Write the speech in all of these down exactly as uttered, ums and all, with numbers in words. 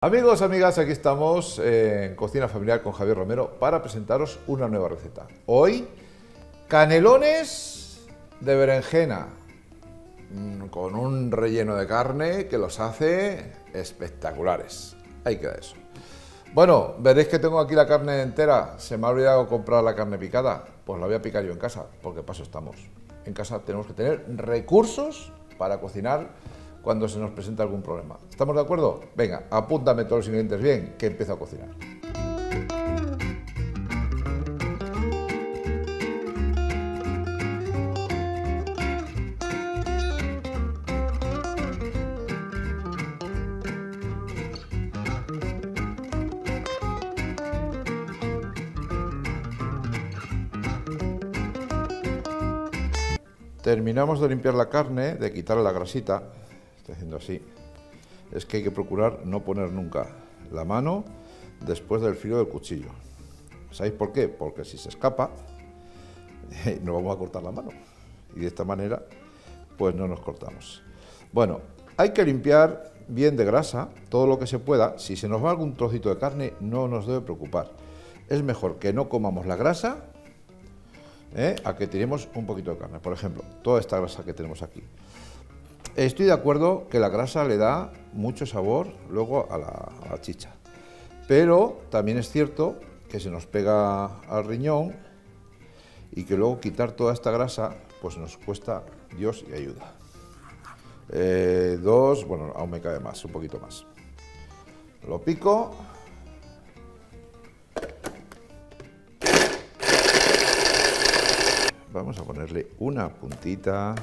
Amigos, amigas, aquí estamos en Cocina Familiar con Javier Romero para presentaros una nueva receta. Hoy, canelones de berenjena con un relleno de carne que los hace espectaculares. Ahí queda eso. Bueno, veréis que tengo aquí la carne entera. Se me ha olvidado comprar la carne picada. Pues la voy a picar yo en casa, porque paso estamos. En casa tenemos que tener recursos para cocinar cuando se nos presenta algún problema. ¿Estamos de acuerdo? Venga, apúntame todos los ingredientes bien, que empiezo a cocinar. Terminamos de limpiar la carne, de quitarle la grasita. Estoy haciendo así. Es que hay que procurar no poner nunca la mano después del filo del cuchillo. ¿Sabéis por qué? Porque si se escapa, nos vamos a cortar la mano. Y de esta manera, pues no nos cortamos. Bueno, hay que limpiar bien de grasa todo lo que se pueda. Si se nos va algún trocito de carne, no nos debe preocupar. Es mejor que no comamos la grasa, ¿eh? a que tiremos un poquito de carne. Por ejemplo, toda esta grasa que tenemos aquí. Estoy de acuerdo que la grasa le da mucho sabor luego a la, a la chicha, pero también es cierto que se nos pega al riñón y que luego quitar toda esta grasa pues nos cuesta Dios y ayuda. Eh, dos, bueno, aún me cabe más, un poquito más. Lo pico. Vamos a ponerle una puntita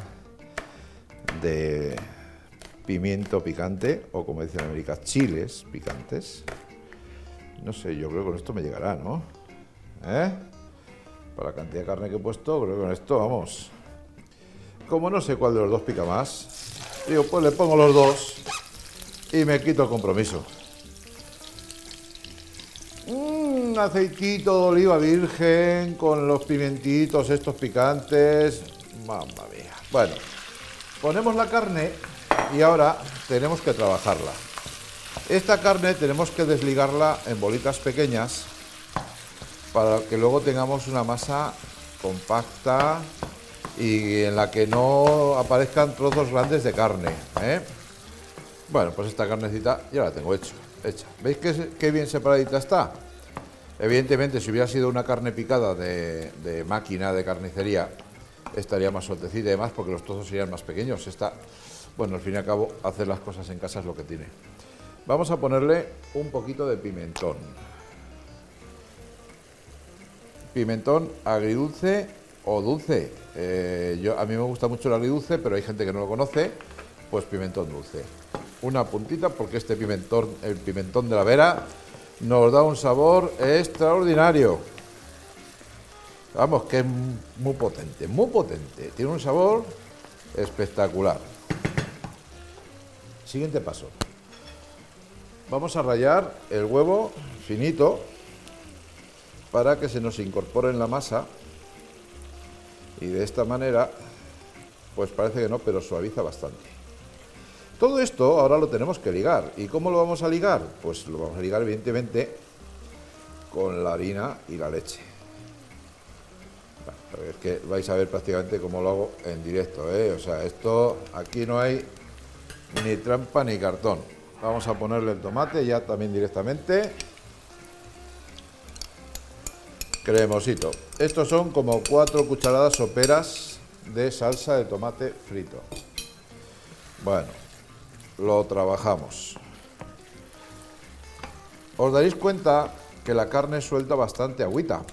de pimiento picante, o como dicen en América, chiles picantes. No sé, yo creo que con esto me llegará, ¿no? ¿Eh? Para la cantidad de carne que he puesto, creo que con esto, vamos. Como no sé cuál de los dos pica más, digo, pues le pongo los dos y me quito el compromiso. Un aceitito de oliva virgen con los pimentitos estos picantes. Mamma mía. Bueno, ponemos la carne y ahora tenemos que trabajarla. Esta carne tenemos que desligarla en bolitas pequeñas para que luego tengamos una masa compacta y en la que no aparezcan trozos grandes de carne, ¿eh? Bueno, pues esta carnecita ya la tengo hecho, hecha. ¿Veis qué, qué bien separadita está? Evidentemente, si hubiera sido una carne picada de, de máquina, de carnicería, estaría más sueltecita y demás porque los trozos serían más pequeños. Esta, bueno, al fin y al cabo, hacer las cosas en casa es lo que tiene. Vamos a ponerle un poquito de pimentón. Pimentón agridulce o dulce. Eh, yo, a mí me gusta mucho el agridulce, pero hay gente que no lo conoce, pues pimentón dulce. Una puntita porque este pimentón, el pimentón de la Vera, nos da un sabor extraordinario. Vamos, que es muy potente, muy potente. Tiene un sabor espectacular. Siguiente paso. Vamos a rallar el huevo finito para que se nos incorpore en la masa. Y de esta manera, pues parece que no, pero suaviza bastante. Todo esto ahora lo tenemos que ligar. ¿Y cómo lo vamos a ligar? Pues lo vamos a ligar evidentemente con la harina y la leche. Bueno, es que vais a ver prácticamente cómo lo hago en directo, ¿eh? O sea, esto aquí no hay ni trampa ni cartón. Vamos a ponerle el tomate ya también directamente. Cremosito. Estos son como cuatro cucharadas soperas de salsa de tomate frito. Bueno, lo trabajamos. Os daréis cuenta que la carne suelta bastante agüita.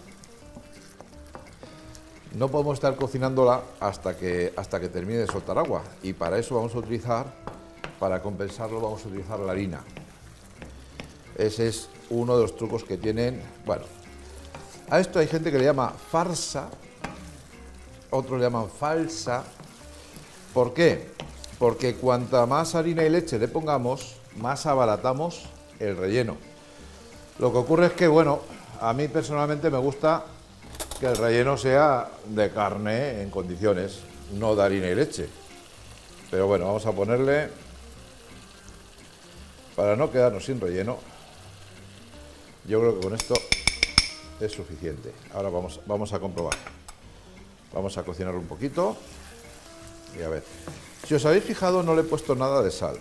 No podemos estar cocinándola hasta que, hasta que termine de soltar agua. Y para eso vamos a utilizar, para compensarlo, vamos a utilizar la harina. Ese es uno de los trucos que tienen. Bueno, a esto hay gente que le llama farsa, otros le llaman falsa. ¿Por qué? Porque cuanta más harina y leche le pongamos, más abaratamos el relleno. Lo que ocurre es que, bueno, a mí personalmente me gusta que el relleno sea de carne en condiciones, no de harina y leche. Pero bueno, vamos a ponerle para no quedarnos sin relleno, yo creo que con esto es suficiente. Ahora vamos, vamos a comprobar. Vamos a cocinarlo un poquito. Y a ver, si os habéis fijado, no le he puesto nada de sal.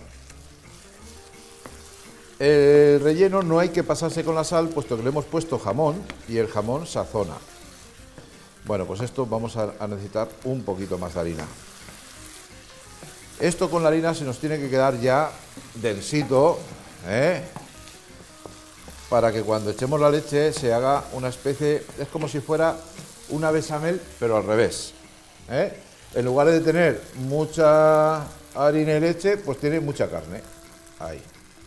El relleno no hay que pasarse con la sal, puesto que le hemos puesto jamón y el jamón sazona. Bueno, pues esto vamos a, a necesitar un poquito más de harina. Esto con la harina se nos tiene que quedar ya densito, ¿eh? Para que cuando echemos la leche se haga una especie, es como si fuera una bechamel, pero al revés, ¿eh? En lugar de tener mucha harina y leche, pues tiene mucha carne. Ahí.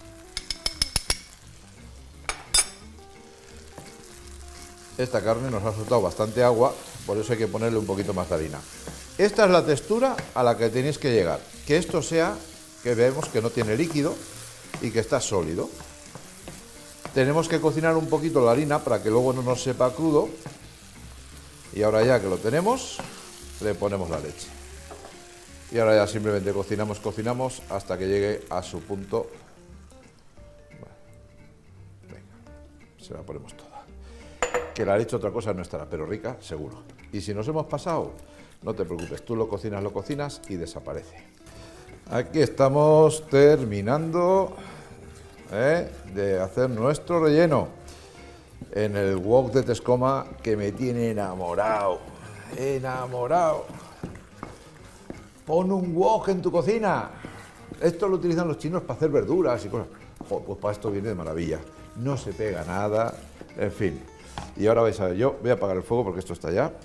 Esta carne nos ha soltado bastante agua, por eso hay que ponerle un poquito más de harina. Esta es la textura a la que tenéis que llegar, que esto sea, que vemos que no tiene líquido y que está sólido. Tenemos que cocinar un poquito la harina para que luego no nos sepa crudo. Y ahora ya que lo tenemos, le ponemos la leche. Y ahora ya simplemente cocinamos, cocinamos hasta que llegue a su punto. Bueno, venga, se la ponemos toda. Que la leche otra cosa no estará, pero rica, seguro. Y si nos hemos pasado, no te preocupes, tú lo cocinas, lo cocinas y desaparece. Aquí estamos terminando, ¿eh?, de hacer nuestro relleno en el wok de Tescoma, que me tiene enamorado, enamorado. Pon un wok en tu cocina. Esto lo utilizan los chinos para hacer verduras y cosas. Oh, pues para esto viene de maravilla. No se pega nada, en fin. Y ahora vais a ver, yo voy a apagar el fuego porque esto está ya.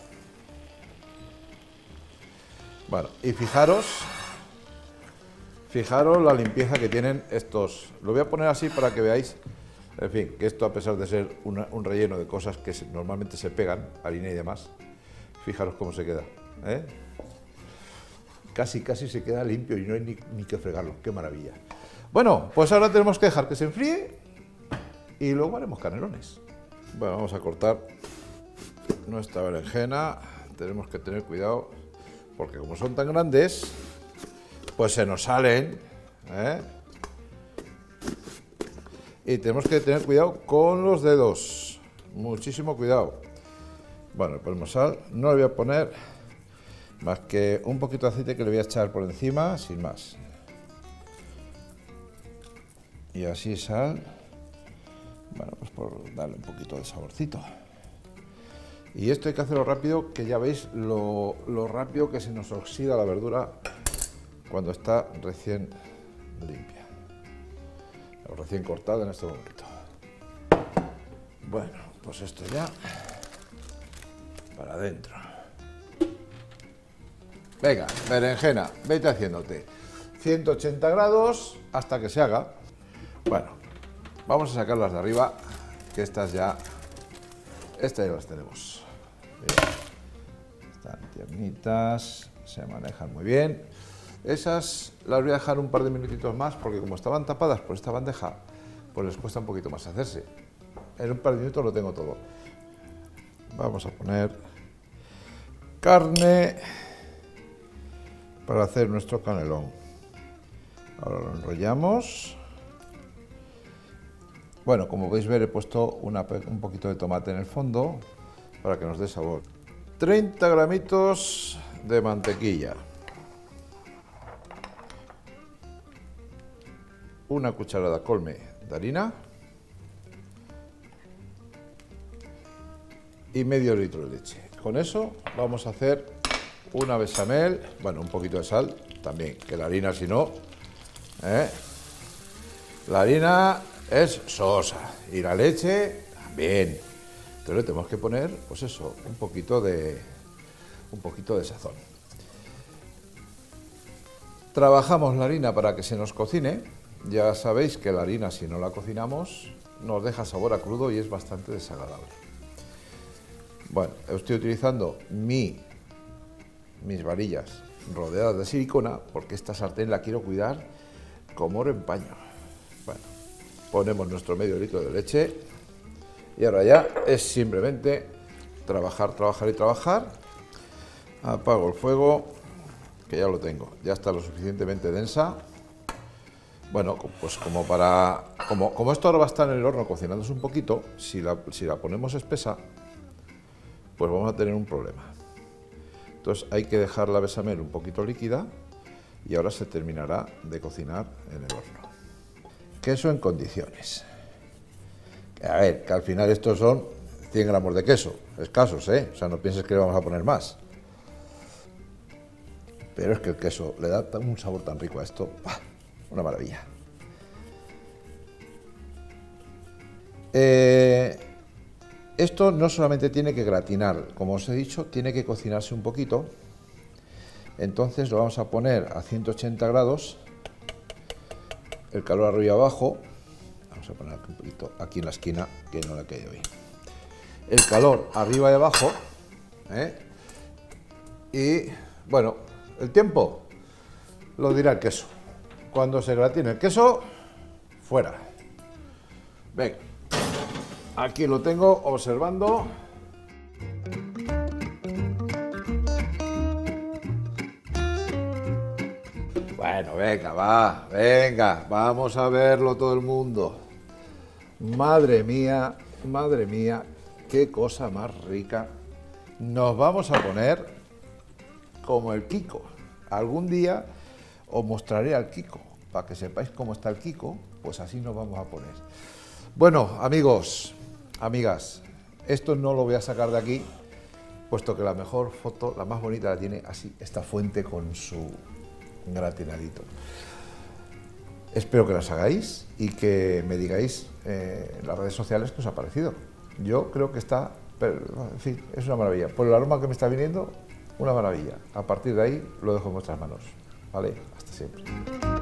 Bueno, y fijaros, fijaros la limpieza que tienen estos. Lo voy a poner así para que veáis, en fin, que esto, a pesar de ser una, un relleno de cosas que se, normalmente se pegan, harina y demás, fijaros cómo se queda, ¿eh? Casi, casi se queda limpio y no hay ni, ni que fregarlo. ¡Qué maravilla! Bueno, pues ahora tenemos que dejar que se enfríe y luego haremos canelones. Bueno, vamos a cortar nuestra berenjena. Tenemos que tener cuidado porque como son tan grandes, pues se nos salen, ¿eh? Y tenemos que tener cuidado con los dedos. Muchísimo cuidado. Bueno, le ponemos sal. No le voy a poner más que un poquito de aceite que le voy a echar por encima, sin más. Y así sal. Bueno, pues por darle un poquito de saborcito. Y esto hay que hacerlo rápido, que ya veis lo, lo rápido que se nos oxida la verdura cuando está recién limpia. O recién cortada en este momento. Bueno, pues esto ya para adentro. Venga, berenjena, vete haciéndote. ciento ochenta grados hasta que se haga. Bueno, vamos a sacarlas de arriba, que estas ya, estas ya las tenemos. Mira, están tiernitas, se manejan muy bien. Esas las voy a dejar un par de minutitos más, porque como estaban tapadas por esta bandeja, pues les cuesta un poquito más hacerse. En un par de minutos lo tengo todo. Vamos a poner carne para hacer nuestro canelón. Ahora lo enrollamos. Bueno, como podéis ver, he puesto una, un poquito de tomate en el fondo para que nos dé sabor. treinta gramitos de mantequilla. Una cucharada colme de harina. Y medio litro de leche. Con eso vamos a hacer una bechamel. Bueno, un poquito de sal también, que la harina, si no, ¿eh? La harina es sosa y la leche también. Entonces le tenemos que poner, pues eso, un poquito de un poquito de sazón. Trabajamos la harina para que se nos cocine. Ya sabéis que la harina, si no la cocinamos, nos deja sabor a crudo y es bastante desagradable. Bueno, estoy utilizando mi, mis varillas rodeadas de silicona porque esta sartén la quiero cuidar como oro en paño. Bueno, ponemos nuestro medio litro de leche y ahora ya es simplemente trabajar, trabajar y trabajar. Apago el fuego, que ya lo tengo, ya está lo suficientemente densa. Bueno, pues como para... Como, como esto ahora va a estar en el horno cocinándose un poquito, si la, si la ponemos espesa, pues vamos a tener un problema. Entonces hay que dejar la bechamel un poquito líquida y ahora se terminará de cocinar en el horno. Queso en condiciones. A ver, que al final estos son cien gramos de queso, escasos, ¿eh? O sea, no pienses que le vamos a poner más. Pero es que el queso le da un sabor tan rico a esto, ¡pah! Una maravilla. Eh, esto no solamente tiene que gratinar, como os he dicho, tiene que cocinarse un poquito. Entonces lo vamos a poner a ciento ochenta grados, el calor arriba y abajo. Vamos a poner aquí un poquito, aquí en la esquina, que no le ha caído bien. El calor arriba y abajo, ¿eh? Y bueno, el tiempo lo dirá el queso. Cuando se gratine el queso, fuera. Ven, aquí lo tengo observando. Bueno, venga, va, venga, vamos a verlo todo el mundo. Madre mía, madre mía, qué cosa más rica. Nos vamos a poner como el Kiko. Algún día os mostraré al Kiko, para que sepáis cómo está el Kiko, pues así nos vamos a poner. Bueno, amigos, amigas, esto no lo voy a sacar de aquí, puesto que la mejor foto, la más bonita, la tiene así, esta fuente con su gratinadito. Espero que las hagáis y que me digáis eh, en las redes sociales qué os ha parecido. Yo creo que está, pero, en fin, es una maravilla. Por el aroma que me está viniendo, una maravilla. A partir de ahí lo dejo en vuestras manos. ¿Vale? Hasta siempre.